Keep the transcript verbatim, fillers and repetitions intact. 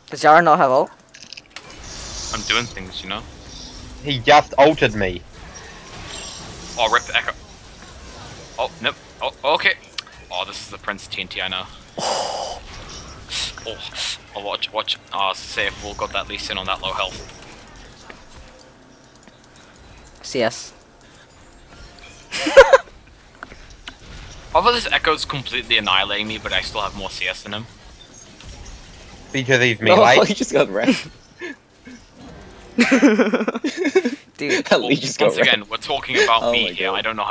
Does Yara not have ult? I'm doing things, you know? He just ulted me. Oh, rip Echo. Oh, nope. Oh, okay. Oh, this is the Prince T N T, I know. Oh, oh watch, watch. Ah, oh, safe. We'll got that Lee Sin on that low health. C S. Although this Echo's completely annihilating me, but I still have more C S than him. Because he's me, Oh, like. he just got wrecked. Dude. At least just got Once again, wrecked. we're talking about Oh me my here. God. I don't know how